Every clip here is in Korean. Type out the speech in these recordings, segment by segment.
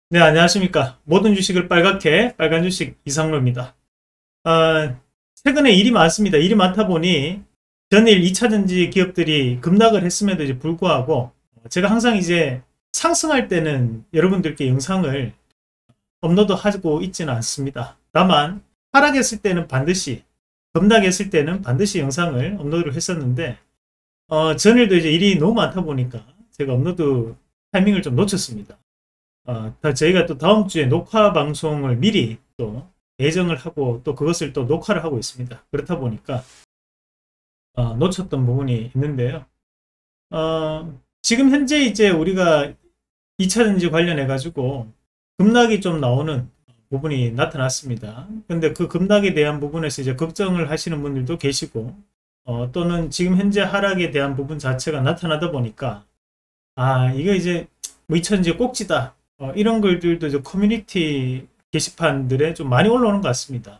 네, 안녕하십니까. 모든 주식을 빨갛게, 빨간 주식 이상로입니다. 최근에 일이 많습니다. 일이 많다 보니 전일 2차전지 기업들이 급락을 했음에도 이제 불구하고 제가 항상 이제 상승할 때는 여러분들께 영상을 업로드하고 있지는 않습니다. 다만 하락했을 때는 반드시, 급락했을 때는 반드시 영상을 업로드를 했었는데 전일도 이제 일이 너무 많다 보니까 제가 업로드 타이밍을 좀 놓쳤습니다. 저희가 또 다음 주에 녹화 방송을 미리 또 예정을 하고 또 그것을 또 녹화를 하고 있습니다. 그렇다 보니까 놓쳤던 부분이 있는데요. 지금 현재 이제 우리가 2차전지 관련해 가지고 급락이 좀 나오는 부분이 나타났습니다. 근데 그 급락에 대한 부분에서 이제 걱정을 하시는 분들도 계시고 또는 지금 현재 하락에 대한 부분 자체가 나타나다 보니까 이거 이제 뭐 2차전지 꼭지다, 이런 글들도 이제 커뮤니티 게시판들에 좀 많이 올라오는 것 같습니다.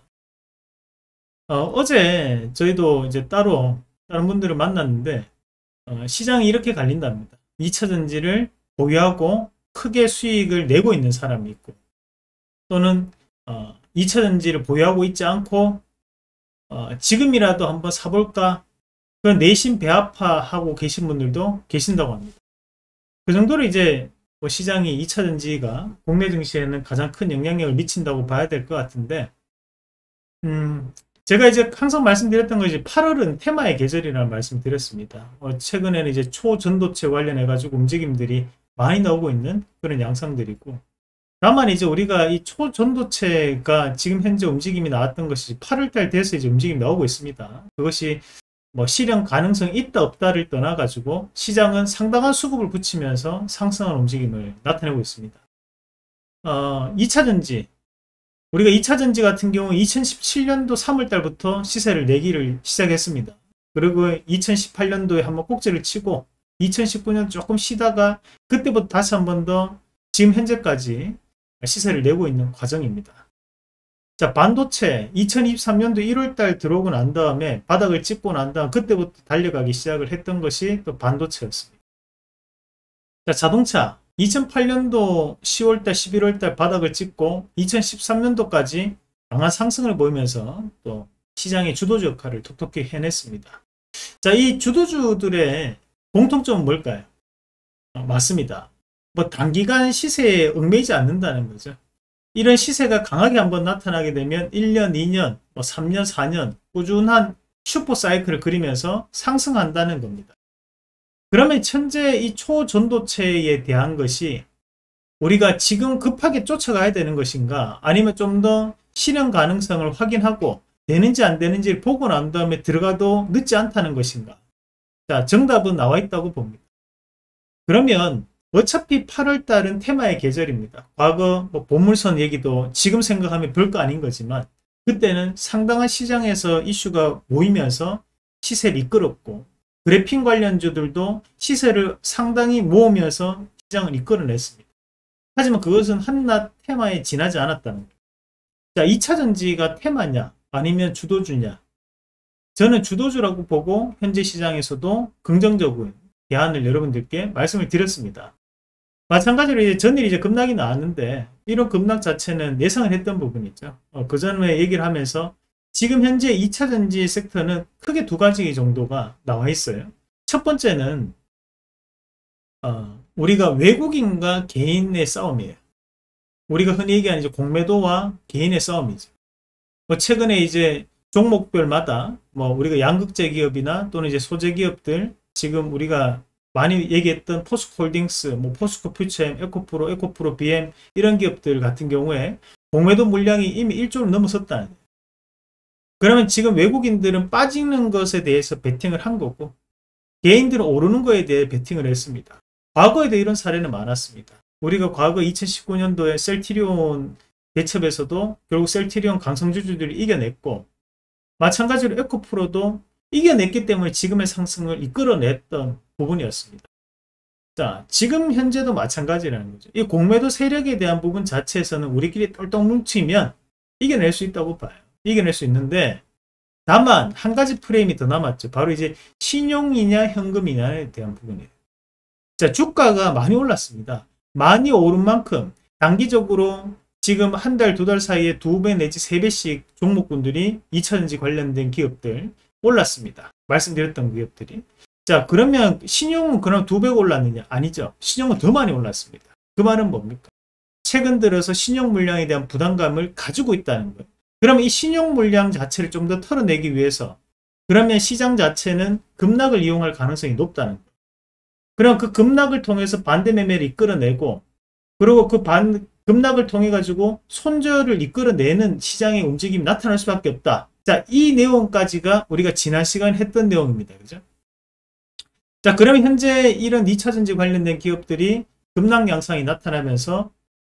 어제 저희도 이제 따로 다른 분들을 만났는데 시장이 이렇게 갈린답니다. 2차전지를 보유하고 크게 수익을 내고 있는 사람이 있고, 또는 2차전지를 보유하고 있지 않고 지금이라도 한번 사볼까, 그 내심 배아파하고 계신 분들도 계신다고 합니다. 그 정도로 이제 뭐 시장이 2차전지가 국내 증시에는 가장 큰 영향력을 미친다고 봐야 될 것 같은데, 제가 이제 항상 말씀드렸던 것이 8월은 테마의 계절이라는 말씀 드렸습니다. 최근에는 이제 초전도체 관련해 가지고 움직임들이 많이 나오고 있는 그런 양상들이고, 다만 이제 우리가 이 초전도체가 지금 현재 움직임이 나왔던 것이 8월달 돼서 이제 움직임이 나오고 있습니다. 그것이 뭐 실현 가능성이 있다 없다를 떠나 가지고 시장은 상당한 수급을 붙이면서 상승한 움직임을 나타내고 있습니다. 2차전지, 우리가 2차전지 같은 경우 2017년도 3월달부터 시세를 내기를 시작했습니다. 그리고 2018년도에 한번 꼭지를 치고 2019년 조금 쉬다가 그때부터 다시 한 번 더 지금 현재까지 시세를 내고 있는 과정입니다. 자, 반도체 2023년도 1월달 들어오고 난 다음에 바닥을 찍고 난 다음 그때부터 달려가기 시작을 했던 것이 또 반도체였습니다. 자, 자동차 2008년도 10월달 11월달 바닥을 찍고 2013년도까지 강한 상승을 보이면서 또 시장의 주도주 역할을 톡톡히 해냈습니다. 자, 이 주도주들의 공통점은 뭘까요? 맞습니다. 뭐 단기간 시세에 얽매이지 않는다는 거죠. 이런 시세가 강하게 한번 나타나게 되면 1년, 2년, 뭐 3년, 4년 꾸준한 슈퍼 사이클을 그리면서 상승한다는 겁니다. 그러면 현재 이 초전도체에 대한 것이 우리가 지금 급하게 쫓아가야 되는 것인가, 아니면 좀 더 실현 가능성을 확인하고 되는지 안 되는지를 보고 난 다음에 들어가도 늦지 않다는 것인가? 자, 정답은 나와 있다고 봅니다. 그러면 어차피 8월 달은 테마의 계절입니다. 과거 뭐 보물선 얘기도 지금 생각하면 별거 아닌 거지만 그때는 상당한 시장에서 이슈가 모이면서 시세를 이끌었고, 그래핀 관련주들도 시세를 상당히 모으면서 시장을 이끌어냈습니다. 하지만 그것은 한낱 테마에 지나지 않았다는 거예요. 자, 2차전지가 테마냐 아니면 주도주냐? 저는 주도주라고 보고 현재 시장에서도 긍정적인 대안을 여러분들께 말씀을 드렸습니다. 마찬가지로 이제 전일 이제 급락이 나왔는데 이런 급락 자체는 예상을 했던 부분이죠. 그 전에 얘기를 하면서 지금 현재 2차전지 섹터는 크게 두 가지 정도가 나와 있어요. 첫 번째는 우리가 외국인과 개인의 싸움이에요. 우리가 흔히 얘기하는 이제 공매도와 개인의 싸움이죠. 뭐 최근에 이제 종목별마다 뭐 우리가 양극재 기업이나 또는 이제 소재 기업들, 지금 우리가 많이 얘기했던 포스코홀딩스, 뭐 포스코 퓨처엠, 에코프로, BM 이런 기업들 같은 경우에 공매도 물량이 이미 1조를 넘어섰다는 거예요. 그러면 지금 외국인들은 빠지는 것에 대해서 베팅을 한 거고 개인들은 오르는 거에 대해 베팅을 했습니다. 과거에도 이런 사례는 많았습니다. 우리가 과거 2019년도에 셀트리온 대첩에서도 결국 셀트리온 강성주주들이 이겨냈고, 마찬가지로 에코프로도 이겨냈기 때문에 지금의 상승을 이끌어냈던 부분이었습니다. 자, 지금 현재도 마찬가지라는 거죠. 이 공매도 세력에 대한 부분 자체에서는 우리끼리 똘똘 뭉치면 이겨낼 수 있다고 봐요. 이겨낼 수 있는데, 다만 한 가지 프레임이 더 남았죠. 바로 이제 신용이냐 현금이냐에 대한 부분이에요. 자, 주가가 많이 올랐습니다. 많이 오른 만큼 단기적으로 지금 한 달, 두 달 사이에 2배 내지 3배씩 종목군들이 2차전지 관련된 기업들 올랐습니다. 말씀드렸던 기업들이. 자, 그러면 신용은 그럼 2배가 올랐느냐? 아니죠. 신용은 더 많이 올랐습니다. 그 말은 뭡니까? 최근 들어서 신용 물량에 대한 부담감을 가지고 있다는 거예요. 그러면 이 신용 물량 자체를 좀 더 털어내기 위해서 그러면 시장 자체는 급락을 이용할 가능성이 높다는 거예요. 그럼 그 급락을 통해서 반대 매매를 이끌어내고 그리고 그 급락을 통해 가지고 손절을 이끌어내는 시장의 움직임이 나타날 수밖에 없다. 자, 이 내용까지가 우리가 지난 시간에 했던 내용입니다. 그죠? 자, 그러면 현재 이런 2차전지 관련된 기업들이 급락 양상이 나타나면서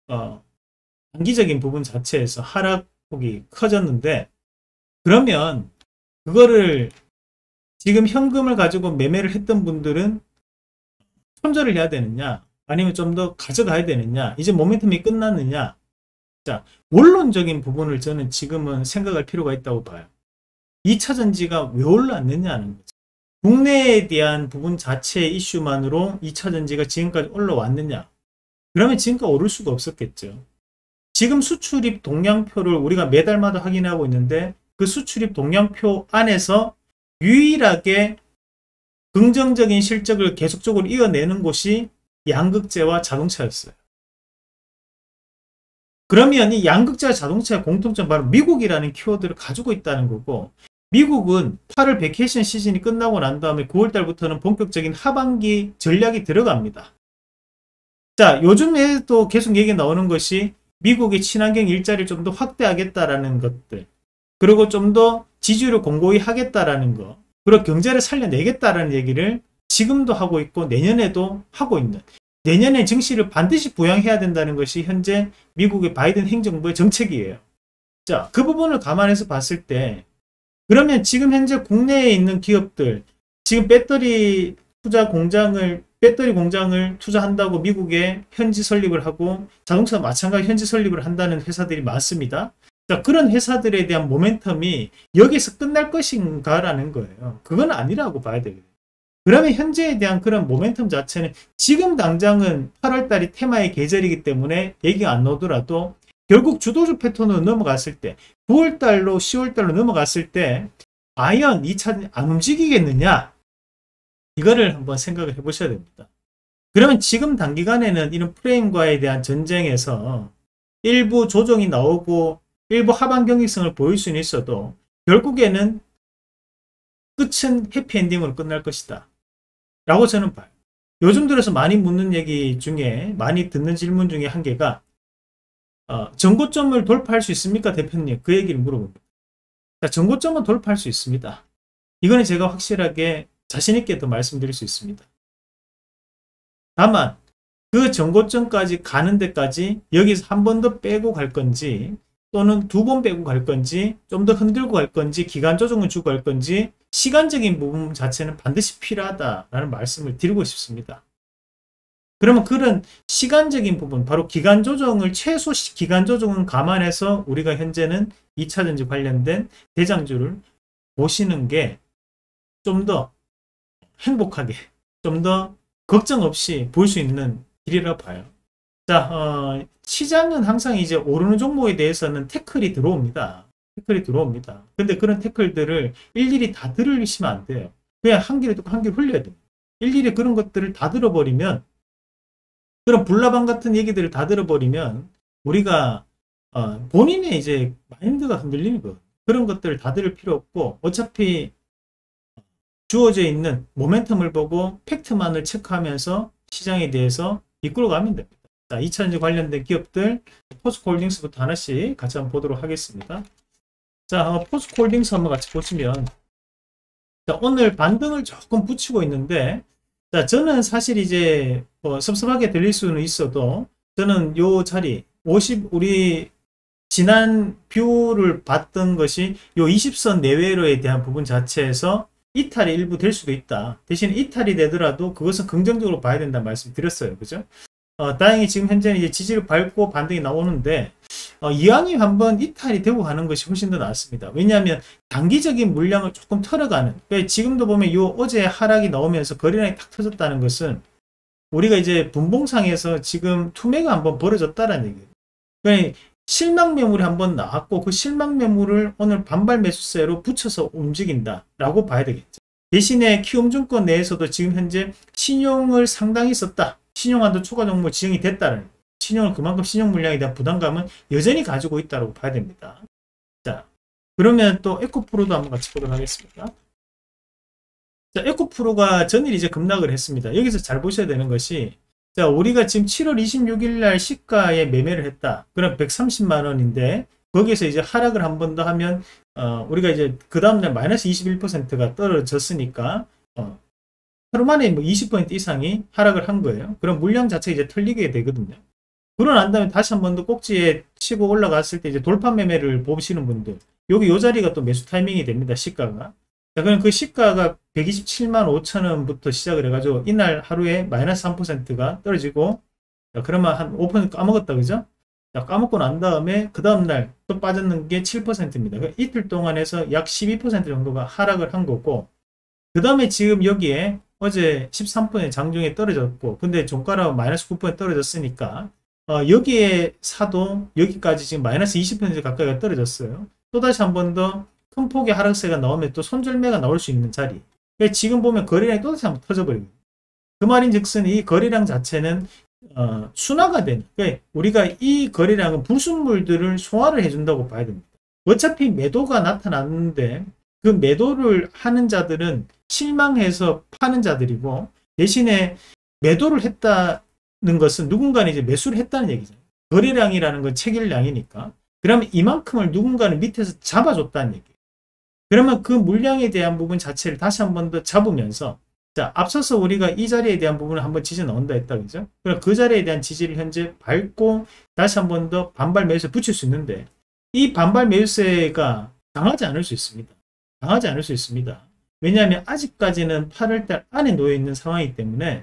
단기적인 부분 자체에서 하락폭이 커졌는데 그러면 그거를 지금 현금을 가지고 매매를 했던 분들은 손절을 해야 되느냐 아니면 좀 더 가져가야 되느냐 이제 모멘텀이 끝났느냐. 자, 원론적인 부분을 저는 지금은 생각할 필요가 있다고 봐요. 2차전지가 왜 올랐느냐는 거죠. 국내에 대한 부분 자체의 이슈만으로 2차전지가 지금까지 올라왔느냐. 그러면 지금까지 오를 수가 없었겠죠. 지금 수출입 동향표를 우리가 매달마다 확인하고 있는데 그 수출입 동향표 안에서 유일하게 긍정적인 실적을 계속적으로 이어내는 곳이 양극재와 자동차였어요. 그러면 이 양극재와 자동차의 공통점 바로 미국이라는 키워드를 가지고 있다는 거고 미국은 8월 베케이션 시즌이 끝나고 난 다음에 9월달부터는 본격적인 하반기 전략이 들어갑니다. 자, 요즘에도 계속 얘기 나오는 것이 미국의 친환경 일자리를 좀 더 확대하겠다라는 것들 그리고 좀 더 지지율을 공고히 하겠다라는 거 그리고 경제를 살려내겠다라는 얘기를 지금도 하고 있고 내년에도 하고 있는 내년에 증시를 반드시 부양해야 된다는 것이 현재 미국의 바이든 행정부의 정책이에요. 자, 그 부분을 감안해서 봤을 때 그러면 지금 현재 국내에 있는 기업들 지금 배터리 공장을 투자한다고 미국에 현지 설립을 하고 자동차 마찬가지 현지 설립을 한다는 회사들이 많습니다. 자, 그런 회사들에 대한 모멘텀이 여기서 끝날 것인가라는 거예요. 그건 아니라고 봐야 되거든요. 그러면 현재에 대한 그런 모멘텀 자체는 지금 당장은 8월달이 테마의 계절이기 때문에 얘기가 안 나오더라도 결국 주도주 패턴으로 넘어갔을 때 9월달로 10월달로 넘어갔을 때 과연 2차 안 움직이겠느냐 이거를 한번 생각을 해보셔야 됩니다. 그러면 지금 단기간에는 이런 프레임과에 대한 전쟁에서 일부 조정이 나오고 일부 하반 경직성을 보일 수는 있어도 결국에는 끝은 해피엔딩으로 끝날 것이다 라고 저는 봐요. 요즘 들어서 많이 묻는 얘기 중에 많이 듣는 질문 중에 한 개가 전고점을 돌파할 수 있습니까 대표님? 그 얘기를 물어봅니다. 자, 전고점은 돌파할 수 있습니다. 이거는 제가 확실하게 자신있게 더 말씀드릴 수 있습니다. 다만 그 전고점까지 가는 데까지 여기서 한 번 더 빼고 갈 건지 또는 2번 빼고 갈 건지 좀 더 흔들고 갈 건지 기간 조정을 주고 갈 건지 시간적인 부분 자체는 반드시 필요하다라는 말씀을 드리고 싶습니다. 그러면 그런 시간적인 부분 바로 기간 조정을 최소 기간 조정은 감안해서 우리가 현재는 2차전지 관련된 대장주를 보시는 게 좀 더 행복하게 좀 더 걱정 없이 볼 수 있는 길이라고 봐요. 자, 시장은 항상 이제 오르는 종목에 대해서는 태클이 들어옵니다. 근데 그런 태클들을 일일이 다 들으시면 안 돼요. 그냥 한 길에 듣고 한 길에 흘려야 돼요. 일일이 그런 것들을 다 들어버리면 그런 불나방 같은 얘기들을 다 들어버리면 우리가 본인의 이제 마인드가 흔들리는 거예요. 그런 것들을 다 들을 필요 없고 어차피 주어져 있는 모멘텀을 보고 팩트만을 체크하면서 시장에 대해서 이끌어가면 됩니다. 자, 2차전지 관련된 기업들 포스코홀딩스부터 하나씩 같이 한번 보도록 하겠습니다. 자, 포스코홀딩스 한번 같이 보시면 자, 오늘 반등을 조금 붙이고 있는데 자, 저는 사실 이제 섭섭하게 들릴 수는 있어도 저는 요 자리 우리 지난 뷰를 봤던 것이 요 20선 내외로에 대한 부분 자체에서 이탈이 일부 될 수도 있다. 대신 이탈이 되더라도 그것은 긍정적으로 봐야 된다는 말씀 드렸어요. 그죠? 다행히 지금 현재는 이제 지지를 밟고 반등이 나오는데 이왕이면 한번 이탈이 되고 가는 것이 훨씬 더 낫습니다. 왜냐하면 단기적인 물량을 조금 털어가는 그러니까 지금도 보면 요 어제 하락이 나오면서 거래량이 탁 터졌다는 것은 우리가 이제 분봉상에서 지금 투매가 한번 벌어졌다라는 얘기예요. 그러니까 실망 매물이 한번 나왔고 그 실망 매물을 오늘 반발 매수세로 붙여서 움직인다라고 봐야 되겠죠. 대신에 키움증권 내에서도 지금 현재 신용을 상당히 썼다. 신용한도 초과 종목 지정이 됐다는 신용을 그만큼 신용 물량에 대한 부담감은 여전히 가지고 있다고 봐야 됩니다. 자, 그러면 또 에코프로도 한번 같이 보도록 하겠습니다. 자, 에코프로가 전일 이제 급락을 했습니다. 여기서 잘 보셔야 되는 것이, 자, 우리가 지금 7월 26일 날 시가에 매매를 했다. 그럼 130만 원인데 거기에서 이제 하락을 한 번 더 하면 우리가 이제 그 다음날 마이너스 21%가 떨어졌으니까 하루 만에 뭐 20% 이상이 하락을 한 거예요. 그럼 물량 자체가 이제 털리게 되거든요. 그러고 난 다음에 다시 한 번 더 꼭지에 치고 올라갔을 때 이제 돌파 매매를 보시는 분들, 여기 요 자리가 또 매수 타이밍이 됩니다. 시가가. 자, 그럼 그 시가가 127만 5천 원부터 시작을 해가지고 이날 하루에 마이너스 3%가 떨어지고, 자, 그러면 한 5% 까먹었다, 그죠? 자, 까먹고 난 다음에 그 다음날 또 빠졌는 게 7%입니다. 그러니까 이틀 동안에서 약 12% 정도가 하락을 한 거고, 그 다음에 지금 여기에 어제 13% 장중에 떨어졌고, 근데 종가로 마이너스 9% 떨어졌으니까 여기에 사도 여기까지 지금 마이너스 20% 가까이가 떨어졌어요. 또다시 한 번 더 큰 폭의 하락세가 나오면 또 손절매가 나올 수 있는 자리. 그러니까 지금 보면 거래량이 또다시 한번 터져버립니다. 그 말인 즉슨 이 거래량 자체는 순화가 되는, 그러니까 우리가 이 거래량은 불순물들을 소화를 해준다고 봐야 됩니다. 어차피 매도가 나타났는데 그 매도를 하는 자들은 실망해서 파는 자들이고, 대신에 매도를 했다는 것은 누군가는 이제 매수를 했다는 얘기죠. 거래량이라는 건 체결량이니까. 그러면 이만큼을 누군가는 밑에서 잡아줬다는 얘기예요. 그러면 그 물량에 대한 부분 자체를 다시 한 번 더 잡으면서, 자, 앞서서 우리가 이 자리에 대한 부분을 한번 지져 넣는다 했다, 그죠? 그럼 그 자리에 대한 지지를 현재 밟고 다시 한 번 더 반발 매수세 붙일 수 있는데, 이 반발 매수세가 강하지 않을 수 있습니다. 강하지 않을 수 있습니다. 왜냐하면 아직까지는 8월달 안에 놓여 있는 상황이기 때문에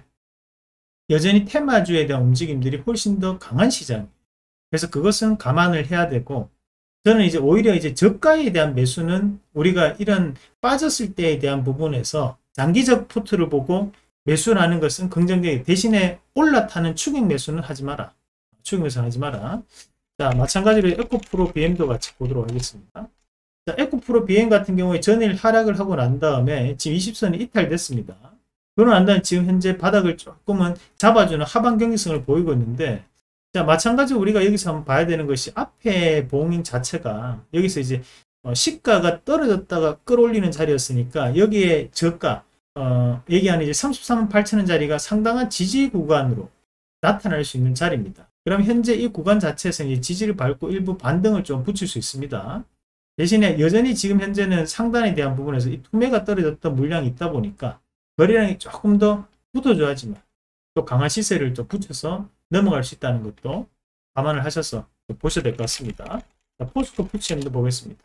여전히 테마주에 대한 움직임들이 훨씬 더 강한 시장이에요. 그래서 그것은 감안을 해야 되고, 저는 이제 오히려 이제 저가에 대한 매수는 우리가 이런 빠졌을 때에 대한 부분에서 장기적 포트를 보고 매수를 하는 것은 긍정적이고, 대신에 올라타는 추격 매수는 하지 마라. 추격 매수는 하지 마라. 자, 마찬가지로 에코프로 BM도 같이 보도록 하겠습니다. 자, 에코프로 BM 같은 경우에 전일 하락을 하고 난 다음에 지금 20선이 이탈됐습니다. 그러고 난 다음에 지금 현재 바닥을 조금은 잡아주는 하방 경직성을 보이고 있는데, 자, 마찬가지로 우리가 여기서 한번 봐야 되는 것이 앞에 봉인 자체가 여기서 이제 시가가 떨어졌다가 끌어올리는 자리였으니까 여기에 저가 얘기하는 이제 33만 8천 원 자리가 상당한 지지 구간으로 나타날 수 있는 자리입니다. 그럼 현재 이 구간 자체에서 이제 지지를 밟고 일부 반등을 좀 붙일 수 있습니다. 대신에 여전히 지금 현재는 상단에 대한 부분에서 이 투매가 떨어졌던 물량이 있다 보니까 거래량이 조금 더 붙어줘야지만 또 강한 시세를 좀 붙여서 넘어갈 수 있다는 것도 감안을 하셔서 보셔야 될 것 같습니다. 자, 포스코 퓨처엠도 보겠습니다.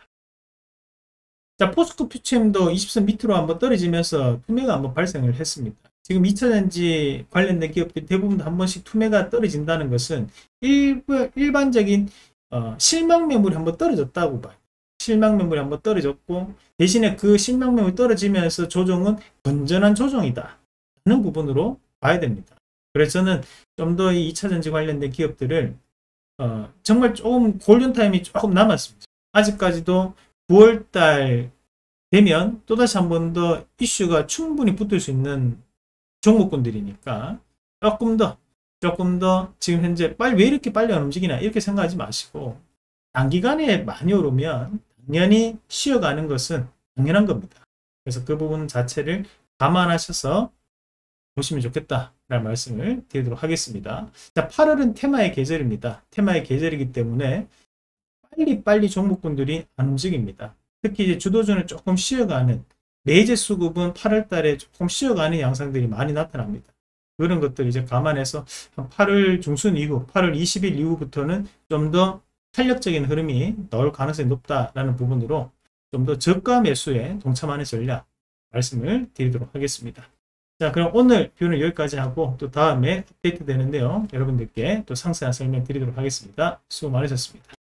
자, 포스코 퓨처엠도 20선 밑으로 한번 떨어지면서 투매가 한번 발생을 했습니다. 지금 2차전지 관련된 기업들이 대부분 한 번씩 투매가 떨어진다는 것은 일반적인 실망 매물이 한번 떨어졌다고 봐요. 실망 매물이 한번 떨어졌고, 대신에 그 실망 매물이 떨어지면서 조정은 건전한 조정이다 하는 부분으로 봐야 됩니다. 그래서 저는 좀 더 이 2차전지 관련된 기업들을 정말 조금 골든타임이 조금 남았습니다. 아직까지도 9월달 되면 또다시 한 번 더 이슈가 충분히 붙을 수 있는 종목군들이니까 조금 더 지금 현재 왜 이렇게 빨리 안 움직이나 이렇게 생각하지 마시고, 단기간에 많이 오르면 당연히 쉬어가는 것은 당연한 겁니다. 그래서 그 부분 자체를 감안하셔서 보시면 좋겠다라는 말씀을 드리도록 하겠습니다. 자, 8월은 테마의 계절입니다. 테마의 계절이기 때문에 빨리 종목군들이 안 움직입니다. 특히 이제 주도주는 조금 쉬어가는, 매제 수급은 8월 달에 조금 쉬어가는 양상들이 많이 나타납니다. 그런 것들 이제 감안해서 한 8월 중순 이후, 8월 20일 이후부터는 좀 더 탄력적인 흐름이 나올 가능성이 높다라는 부분으로 좀 더 저가 매수에 동참하는 전략 말씀을 드리도록 하겠습니다. 자, 그럼 오늘 뷰는 여기까지 하고 또 다음에 업데이트 되는데요. 여러분들께 또 상세한 설명 드리도록 하겠습니다. 수고 많으셨습니다.